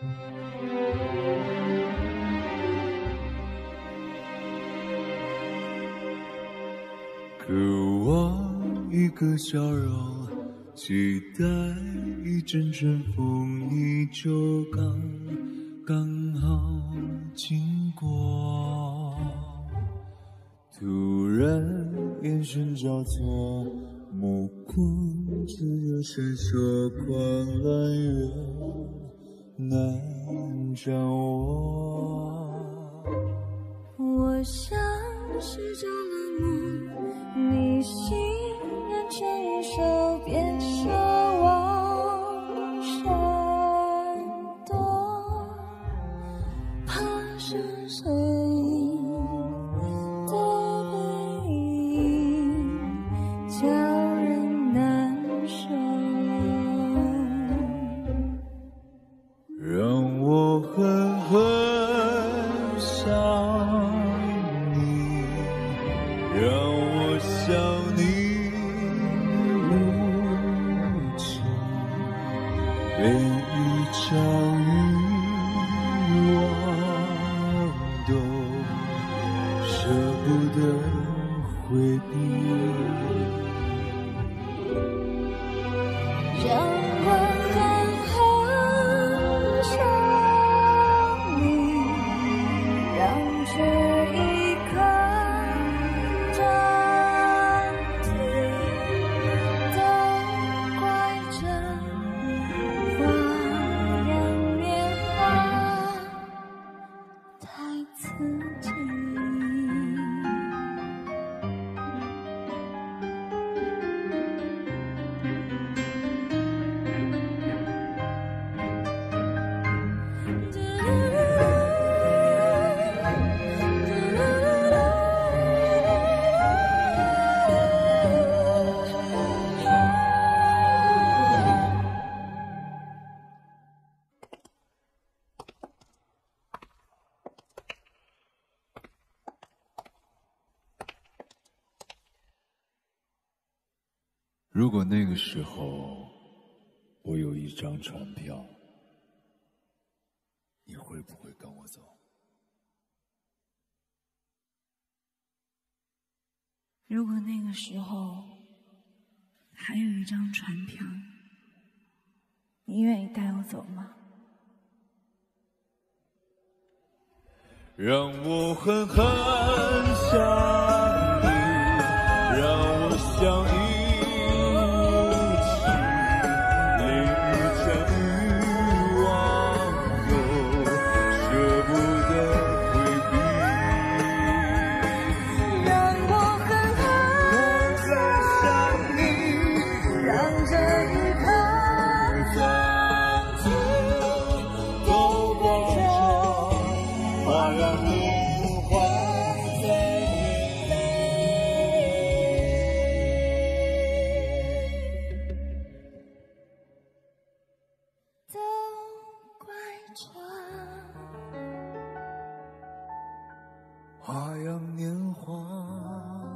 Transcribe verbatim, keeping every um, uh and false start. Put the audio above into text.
渴望一个笑容，期待一阵阵风，你就刚刚好经过。突然眼神交错，目光只有闪烁，光蓝月难掌握。 我像是做了梦，你欣然牵手，别说往闪躲，怕是谁的背影叫人难受， 让我狠狠想你，让我想你无情，被一场雨望都舍不得回避。 让我狠狠想你，让这一刻暂停，都怪这花样年华太刺激。 如果那个时候我有一张船票，你会不会跟我走？ 如果那个时候还有一张船票，你愿意带我走吗？ 让我狠狠想你，让我想一花样年华。